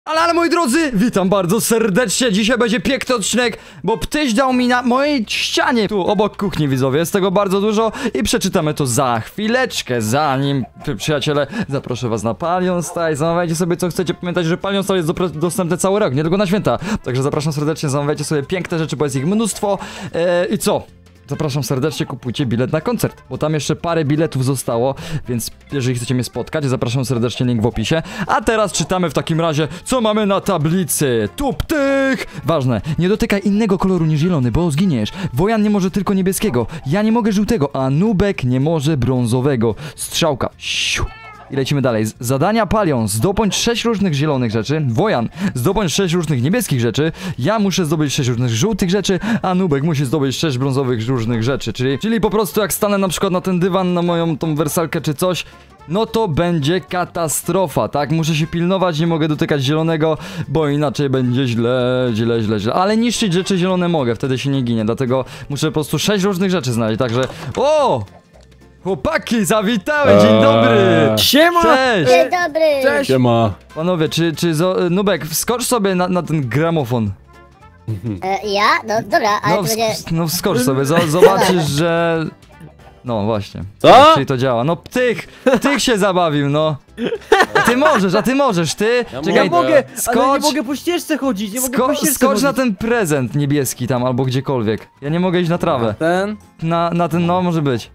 Ale moi drodzy, witam bardzo serdecznie. Dzisiaj będzie piękny odcinek, bo Ptyś dał mi na mojej ścianie tu obok kuchni, widzowie. Jest tego bardzo dużo i przeczytamy to za chwileczkę. Zanim, przyjaciele, zaproszę was na Palion Style. Zamawiajcie sobie co chcecie. Pamiętajcie, że Palion Style jest dostępny cały rok, nie tylko na święta. Także zapraszam serdecznie, zamawiajcie sobie piękne rzeczy, bo jest ich mnóstwo. I co? Zapraszam serdecznie, kupujcie bilet na koncert, bo tam jeszcze parę biletów zostało, więc jeżeli chcecie mnie spotkać, zapraszam serdecznie, link w opisie. A teraz czytamy w takim razie, co mamy na tablicy. Tu Ptych! Ważne, nie dotykaj innego koloru niż zielony, bo zginiesz. Wojan nie może tylko niebieskiego, ja nie mogę żółtego, a Nubek nie może brązowego. Strzałka. Siu. I lecimy dalej. Zadania Palion. Zdobądź 6 różnych zielonych rzeczy. Wojan. Zdobądź 6 różnych niebieskich rzeczy. Ja muszę zdobyć 6 różnych żółtych rzeczy, a Nubek musi zdobyć 6 brązowych różnych rzeczy. Czyli po prostu jak stanę na przykład na ten dywan, na moją tą wersalkę czy coś, no to będzie katastrofa, tak? Muszę się pilnować, nie mogę dotykać zielonego, bo inaczej będzie źle. Ale niszczyć rzeczy zielone mogę, wtedy się nie ginie, dlatego muszę po prostu 6 różnych rzeczy znaleźć, także... O! Chłopaki, zawitałem, dzień dobry! Siema! Cześć! Dzień dobry! Cześć! Siema. Panowie, Nubek, wskocz sobie na ten gramofon. Ja? No dobra, ale to będzie... No wskocz sobie, zobaczysz, że... No właśnie. Co? Czyli to działa. No Ptych się zabawił, no. A ty możesz, ty? Ja Czekaj, mogę, ale skocz, nie mogę po ścieżce chodzić, nie mogę po ścieżce skocz chodzić. na ten prezent niebieski tam, albo gdziekolwiek. Ja nie mogę iść na trawę. Ten? Na ten, no może być.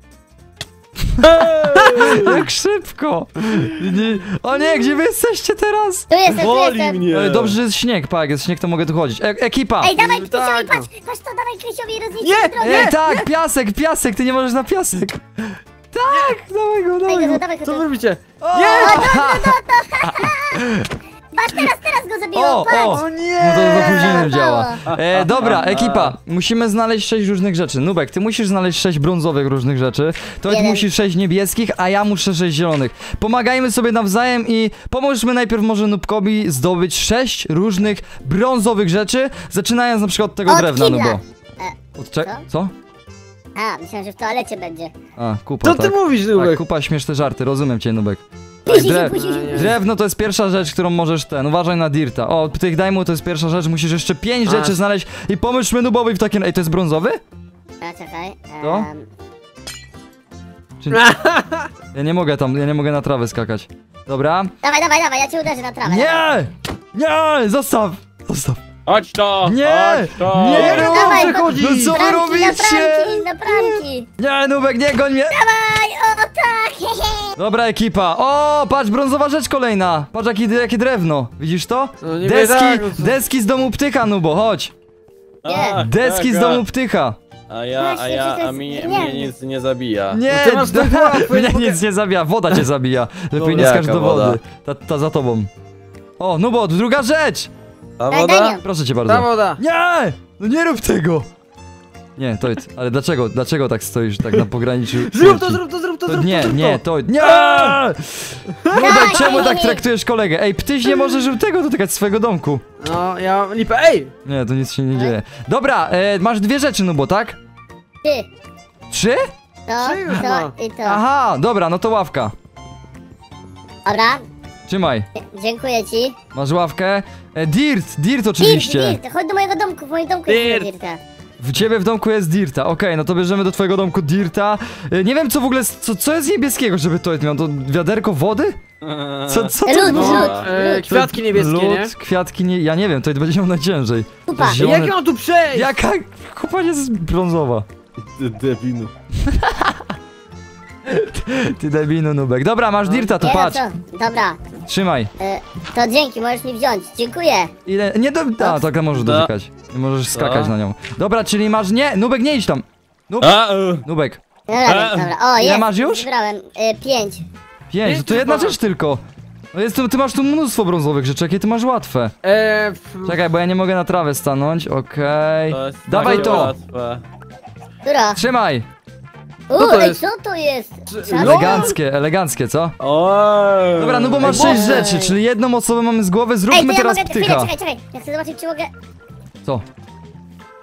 Jak szybko! O nie, gdzie wy jesteście teraz? Tu jestem, tu Boli jestem! mnie. Dobrze, że jest śnieg, pa, jak jest śnieg, to mogę tu chodzić. Ekipa! Ej, dawaj Krysiowi, Tak. patrz to, dawaj Krysiowi, rozliczmy Nie, drogę! Tak, piasek, ty nie możesz na piasek. Tak, dawaj go. Dawaj Co wy go. robicie? Patrz, teraz go zabiło, patrz! O nie! No to za później Zabało. działa. Dobra, ekipa, musimy znaleźć 6 różnych rzeczy. Nubek, ty musisz znaleźć 6 brązowych różnych rzeczy. To Jeden. musisz 6 niebieskich, a ja muszę 6 zielonych. Pomagajmy sobie nawzajem i pomóżmy najpierw może Nubkowi zdobyć 6 różnych brązowych rzeczy, zaczynając na przykład od tego Od drewna, kibla. Nubo. Co? Co? A, myślałem, że w toalecie będzie. A, kupa, Co ty mówisz, Tak, Nubek? kupa śmieszne żarty, rozumiem cię, Nubek. Puści Dre- się, puści się. Drewno to jest pierwsza rzecz, którą możesz uważaj na dirta. O, tych daj mu, to jest pierwsza rzecz, musisz jeszcze 5 rzeczy znaleźć i pomóżmy Nubowi w takim... Ej, to jest brązowy? A, czekaj. Co? Czy... Ja nie mogę na trawę skakać. Dobra. Dawaj, ja cię uderzę na trawę. Nie! Zostaw! Chodź to! Nie! Chodź to! Nie, No no, dawaj, chodzi. no co wy Bramki, robicie? na bramki! Nie, Nubek, nie goń mnie! Dawaj, o tak! Hehe. Dobra, ekipa. O, patrz, brązowa rzecz kolejna. Patrz, jakie drewno. Widzisz to? No nie wiem, tak, no co- Deski z domu Ptycha, Nubo, chodź. A, Deski z tak, domu Ptycha. A mnie nic nie zabija. Nie, No ty masz drewno, a twoje mnie nie mogę- nic nie zabija, woda cię zabija. Lepiej Dobra. nie skacz Jaka do woda? wody. Ta za tobą. O, Nubo, druga rzecz! Ta Daj woda? ją. Proszę cię Ta bardzo. woda! Nie! No nie rób tego! Nie, to jest, ale dlaczego tak stoisz tak na pograniczu? Zrób to, śmierci? zrób to, zrób to, To zrób to, nie, zrób nie, to! to... Nie! Nubek, czemu tak traktujesz kolegę? Ej, Ptyś nie może żółtego dotykać swojego domku. No, ja mam lipę, ej! Nie, to nic się nie dzieje. Dobra, masz 2 rzeczy, Nubo, tak? Ty, 3? to, Trzy już to ma. i to. Aha, dobra, no to ławka. Dobra, Trzymaj. dziękuję ci. Masz ławkę. Dirt oczywiście. Dirt, chodź do mojego domku, w moim domku jest Dirta. W ciebie w domku jest dirta. Okej, no to bierzemy do twojego domku dirta. Nie wiem co w ogóle, co jest niebieskiego, żeby to miał? To wiaderko wody? Co to Lód, było? lód. Kwiatki niebieskie, Lód, nie? kwiatki nie... Ja nie wiem, to będzie miał najciężej. Kupa. To zielone- Jak ja mam tu przejść? Jaka kupa jest brązowa? Debinu. Ty debinu, Nubek. Dobra, masz dirta, to Nie, no patrz. co? Dobra, Trzymaj. to dzięki, możesz mi wziąć. Dziękuję. Ile... Nie do... A, tak możesz dotykać. Nie możesz skakać na nią. Dobra, czyli masz... Nie, Nubek, nie idź tam. Nubek. Dobra, o, Ile jest. masz już? Zbrałem 5. 5, to jedna rzecz tylko. No jest tu, ty masz tu mnóstwo brązowych rzeczy, jakie ty masz łatwe. Czekaj, bo ja nie mogę na trawę stanąć, okej. To jest Dawaj takie to! łatwe. Która? Trzymaj! to Ej, jest? co to jest? Eleganckie, co? Oj. Dobra, no bo masz 6 rzeczy, czyli jedną osobę mamy z głowy, Ej, to zróbmy ja teraz mogę... Ptycha. Czekaj. Ja chcę zobaczyć, czy mogę... Co?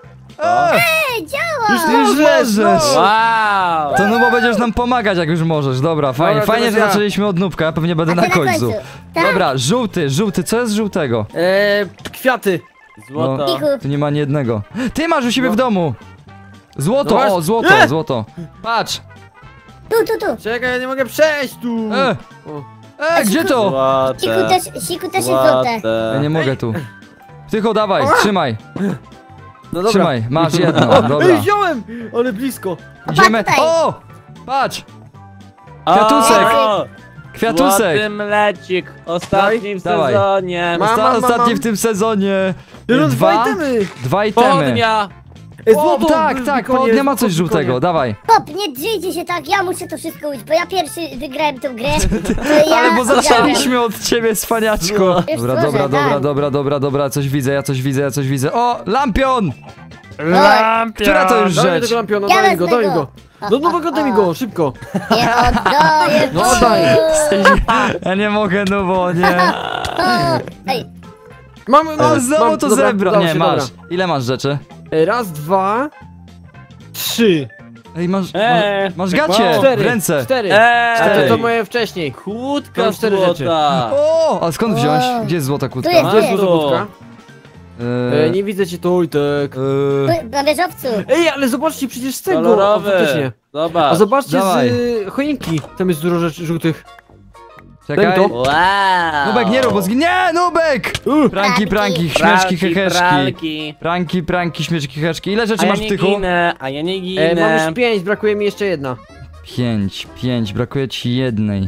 Ej, działa! Już nie możesz. Wow! To no bo będziesz nam pomagać, jak już możesz. Dobra, fajnie, Dobra, fajnie, że teraz ja. zaczęliśmy od nubka, ja pewnie będę A na ty na końcu. końcu. Tak. Dobra, żółty, co jest żółtego? Kwiaty. Złoto. Kiku. Tu nie ma ani jednego. Ty masz u siebie w domu! Złoto, No masz- o, złoto, złoto. Patrz! Tu. Czekaj, ja nie mogę przejść tu. O. Gdzie to? Złote. Siku też jest złote. Ja nie mogę tu. Tycho, dawaj, trzymaj, No dobra. trzymaj, masz jedno, dobra. Ej, wziąłem! Ale blisko. Idziemy, tutaj. o! Patrz! Kwiatusek. O! Kwiatusek! Złoty mlecik. Ostatni w Dawaj. sezonie. Mam. Ostatni w tym sezonie. Dwa Dwa, itemy. dwa itemy. Południa. Ej, O, złoto, tak, południa ma coś w żółtego, bikonie. dawaj. Hop, nie drzyjcie się tak, ja muszę to wszystko uczyć, bo ja pierwszy wygrałem tę grę. To ja Ale bo wygrałem. zaczęliśmy od ciebie, cwaniaczku. Już Dobra, tworzę, dobra, coś widzę, ja coś widzę. O, lampion! Lampion. Która to już Daj mi rzecz? tego lampiona, Ja daj go, wezmę daj go. go. Do nowego daj mi go, szybko. Nie oddaję. No oddaj. Ja nie mogę, no bo nie. Ej, Mam, O, znowu to dobra, zebra. udało Nie, się, masz. dobra. Ile masz rzeczy? Raz, dwa, trzy. Ej, masz tak gacie mało. w ręce. Cztery. Cztery. To moje wcześniej. Kłódka Mam 4 rzeczy. złota. O, a skąd wziąć? O. Gdzie jest złota kłódka? Tu jest. Gdzie jest złota budka? Eee, Nie widzę cię tu, Tojtek. na wieżowcu. Ej, ale zobaczcie przecież z tego. O, Kolorowy. faktycznie. Zobacz. A zobaczcie Dawaj. z choinki. Tam jest dużo rzeczy żółtych. Czekaj. Daj mi to. Wow. Nubek, nie rób, bo zginie. Nie, Nubek! Pranki, Pranki. śmieszki, heheszki. pralki. Pranki, śmieszki, heheszki. Ile rzeczy A ja masz w nie tychu? ginę, a ja nie ginę. Mam już 5, brakuje mi jeszcze jedna. 5, brakuje ci jednej.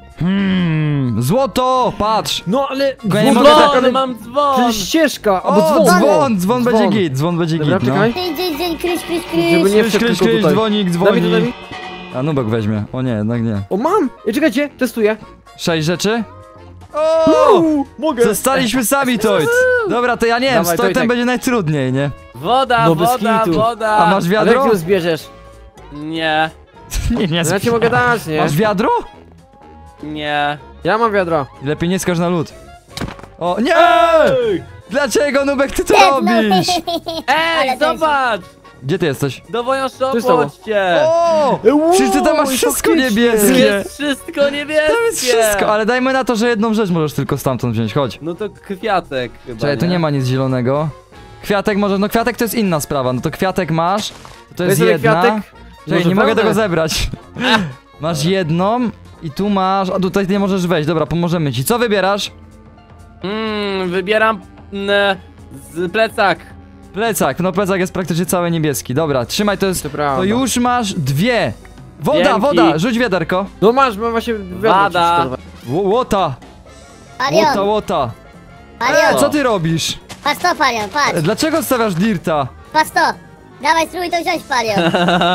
Złoto, patrz! No ale... Ja nie mogę dzwon, tak, ale mam To dzwon. jest ścieżka, albo O, dzwon. dzwon będzie git, dzwon będzie Dobra, git, no. czekaj. Dzień, kryś. Żeby nie Kryś, wszedł kryś, tylko kryś, tutaj. dzwonik, Dawid, dzwoni. Dawid. A Nubek weźmie. O nie, jednak nie. O, mam! Ej, czekajcie, testuję. 6 rzeczy? O! Mogę. Zostaliśmy sami, Toit. Dobra, to ja nie wiem, Dawaj, z Toitem Tojtek. będzie najtrudniej, nie? Woda, No bez woda, kitu. woda. A masz Ale jak wiadro? ją zbierzesz? Nie, Nie, No ja ci mogę dać, nie? Masz wiadro? nie. Ja mam wiadro. Lepiej nie skacz na lód. O, nie! Dlaczego, Nubek, ty to No. robisz? Ej, Ale to jest- zobacz! Gdzie ty jesteś? Dowoją jest to? szopłocie! O! Przecież ty tam masz wszystko faktycznie. niebieskie. Jest wszystko niebieskie! To jest wszystko, ale dajmy na to, że jedną rzecz możesz tylko stamtąd wziąć, chodź. No to kwiatek chyba, Czekaj, tu nie ma nic zielonego. Kwiatek może, no kwiatek to jest inna sprawa, no to kwiatek masz, to jest sobie jedna. kwiatek? Czekaj, Może nie mogę pełne? tego zebrać. Masz jedną i tu masz, a tutaj nie możesz wejść, dobra, pomożemy ci. Co wybierasz? Wybieram z plecak. Plecak, no plecak jest praktycznie cały niebieski, dobra, trzymaj, to jest, To prawda. to już masz 2. Woda, Dzięki. woda, rzuć wiaderko. No masz właśnie wiadro. Wada. ci przeczytałem. Łota, Palion, łota. Palion, Co ty robisz? patrz to, Palion, patrz. Dlaczego stawiasz dirta? Patrz to. Dawaj, spróbuj to wziąć, Palion.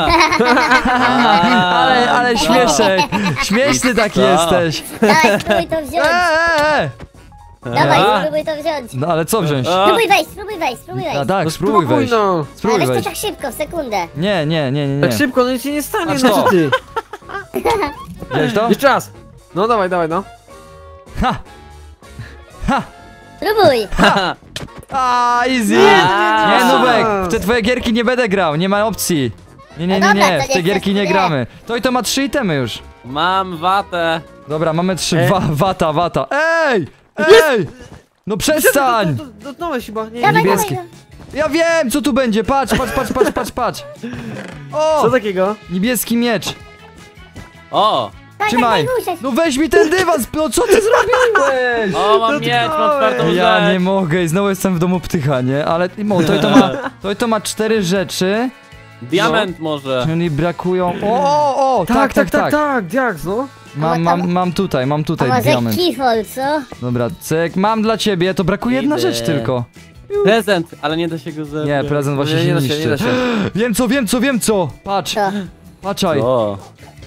Ale śmieszek, śmieszny taki Co? jesteś. Dawaj, spróbuj to wziąć. Dawaj, A. spróbuj to wziąć. No ale co wziąć? A. Spróbuj wejść. A tak, No spróbuj wejść. no. Spróbuj Ale weź wejść. to tak szybko, w sekundę. Nie. Tak szybko, no nic się nie stanie, Patrz no to. co ty? Widziałeś to? Jeszcze raz. No dawaj, no. Ha! Spróbuj. A, easy! Nie, Nie, Nubek, w te twoje gierki nie będę grał, nie ma opcji. Nie, No dobra, w to te nie gierki nie chcesz, gramy. To i to ma 3 itemy już. Mam watę. Dobra, mamy 3. E? Wata. Ej! No przestań! Dotknąłeś chyba, nie? Dawaj, Niebieski. dawaj. Ja wiem, co tu będzie, patrz. O! Co takiego? Niebieski miecz. O! Tak, Trzymaj. ruszać. No weź mi ten dywan, no co ty zrobiłeś? O, mam miecz, mam czwartą Ja nie rzecz. mogę i znowu jestem w domu ptycha, nie? Ale to ma 4 rzeczy, Diament może. czyli brakują... O, tak. Jak, no? Mam tutaj A może diament. keyhole, co? Dobra, cyk, mam dla ciebie, to brakuje jedna Idę. rzecz tylko. Prezent, ale nie da się go zebrać. Nie, prezent właśnie Nie się da się, nie niszczy. da się. Wiem co! Patrz, Co? patrzaj. O.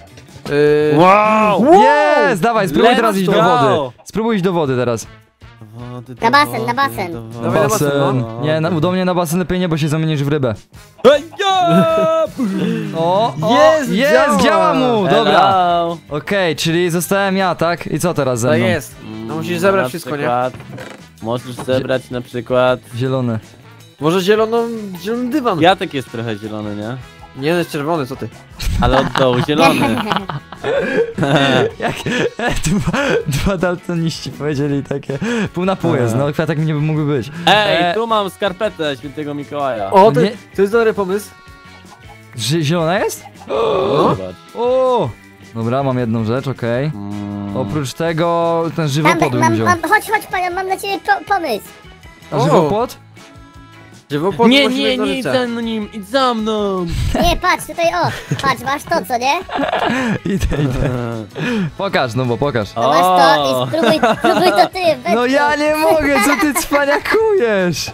Wow! Jest, dawaj, spróbuj Let's teraz iść do go. wody. Spróbuj iść do wody teraz. Wody do Na basen, wody, na basen. do wody. Dawaj na basen, no. Nie, do mnie na basen lepiej nie, bo się zamienisz w rybę. Hej, ja! O, Jest, działa mu, dobra. Hello. Okej, czyli zostałem ja, tak? I co teraz ze To mną? jest. No musisz zebrać Na wszystko, nie? przykład Możesz zebrać na przykład Zielone. Może zielony dywan. Jatek jest trochę zielony, nie? Nie, jest czerwony, co ty? Ale od dołu zielony. Jak dwa daltoniści powiedzieli takie pół na pół jest, no kwiatek nie mógłby być. Ej, tu mam skarpetę świętego Mikołaja. O, nie- to jest dobry pomysł. Zielona jest? Zobacz. O! Dobra, mam jedną rzecz, okej. Oprócz tego ten żywopłot bym wziął. Chodź, panią, mam dla ciebie pomysł. A O! żywopłot? Żywopłot Nie, musimy nie, do nie idź życia. za nim, idź za mną. Nie, patrz, tutaj, patrz, masz to, co nie? Idę. Pokaż, no bo pokaż. To masz to i spróbuj to ty, weź No to. ja nie mogę, co ty cwaniakujesz?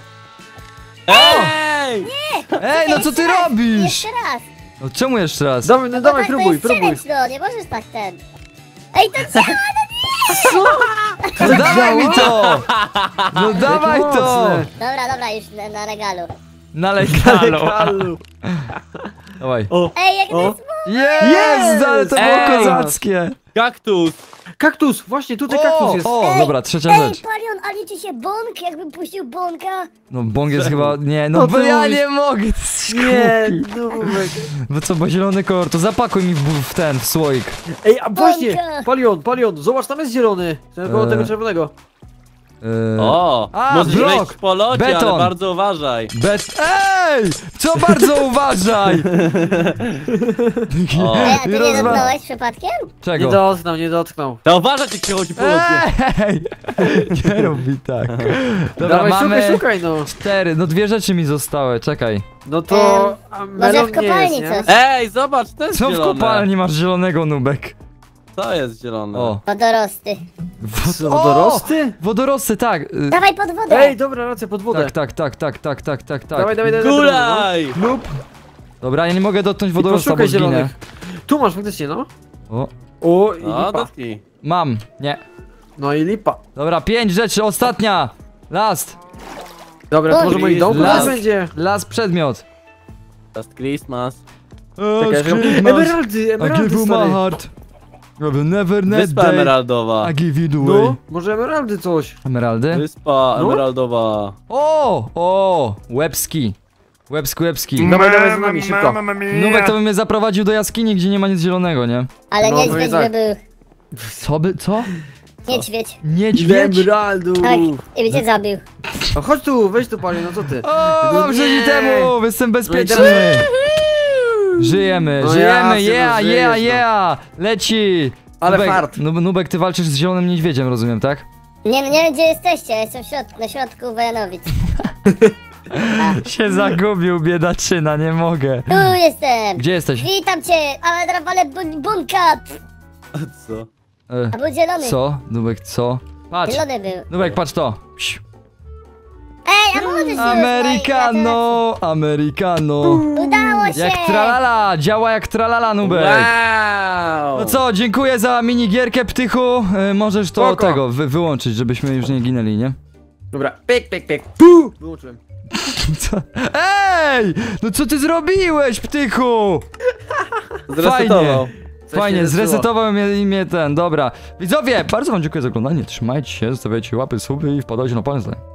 Ej! Ej, no co ty robisz? Jeszcze raz. No czemu jeszcze raz? Dawaj, no Bo dawaj, tak to próbuj, jest próbuj. challenge, no, nie możesz tak ten. Ej, to działa! No dawaj mi to! No dawaj to! mocne. Dobra, już na regalu. Na legalu. Dawaj. Ej, jak to jest Jest, ale to było Ej! kozackie. Kaktus! Kaktus, właśnie tutaj kaktus jest. O, dobra, trzecia Ej, rzecz. Palion, a liczy się bąk, jakbym puścił bąka? No bąk jest chyba, nie, no No bo ty ja mówisz- nie mogę, to jest Nie, głupi. Nubek. Bo co, bo zielony kolor, to zapakuj mi w słoik. Ej, a właśnie, Bąka. Palion, zobacz, tam jest zielony. Ten koło tego czerwonego. O! A, możesz blok! wejść po lodzie, Beton! ale bardzo uważaj. Ej! Co bardzo uważaj! O. Ej, a ty nie Rozwa- dotknąłeś przypadkiem? Czego? Nie dotknął. To uważaj, jak się chodzi po lodzie. Ej! Nie rób mi tak. Dobra, Dawaj, mamy szukaj, no. 4, no 2 rzeczy mi zostały, czekaj. No to... a Może melon w nie kopalni jest, nie? coś. Ej, zobacz, to jest Co w zielone. kopalni masz zielonego, Nubek? To jest zielone. O. Wodorosty. Co, wodorosty? Wodorosty, tak. Dawaj pod wodę. Ej, dobra, racja, pod wodę. Tak. Dawaj. Gulaj! Lub. Dobra, ja nie mogę dotknąć I wodorosta, bo poszukaj zginę. zielonych. Tu masz faktycznie, no. O, O, i No, lipa. dotknij. mam, nie. No i lipa. Dobra, 5 rzeczy, ostatnia. Last. Dobra, to Oj, może moich domków las. też będzie. Last przedmiot. Last Christmas. Czekaj, emeraldy, I give emeraldy, you my stary. heart. I will never net Wyspa day. emeraldowa. I give you the way. No, może emeraldy coś. Emeraldy? Wyspa No. emeraldowa. O, łebski. Łebski. Dawaj za nami, szybko. Nubek to by mnie zaprowadził do jaskini, gdzie nie ma nic zielonego, nie? Ale No, niedźwiedź no i tak. by był. Co? Niedźwiedź. Niedźwiedź? Emeraldów. Tak, i by cię zabił. A chodź tu, weź tu, panie, no co ty? O, mam Nie. 6 temu, jestem bezpieczny. No i teraz- Żyjemy, No żyjemy, jasne, no yeah, żyjesz, leci. Ale Nubek, fart. Nubek, ty walczysz z zielonym niedźwiedziem, rozumiem, tak? Nie wiem gdzie jesteście, ja jestem na środku Wojanowic. Się zagubił, biedaczyna, nie mogę. Tu jestem! Gdzie jesteś? Witam cię, ale drawale bunka! Co? A był zielony. Co? Nubek, co? Patrz, Zielony był. Nubek, patrz to. Psz. Ej, a możesz Americano, Americano. Udało się! Jak tralala, działa jak tralala, Nubek. Wow! No co, dziękuję za minigierkę, Ptychu. Możesz to Spoko. tego wyłączyć, żebyśmy już nie ginęli, nie? Dobra, pyk. Puu! Wyłączyłem. Co? Ej! No co ty zrobiłeś, Ptychu? Zresetował. Fajnie, się zepsuło. zresetował mnie ten, dobra. Widzowie, bardzo wam dziękuję za oglądanie, trzymajcie się, zostawiajcie łapy, suby i wpadajcie na palce.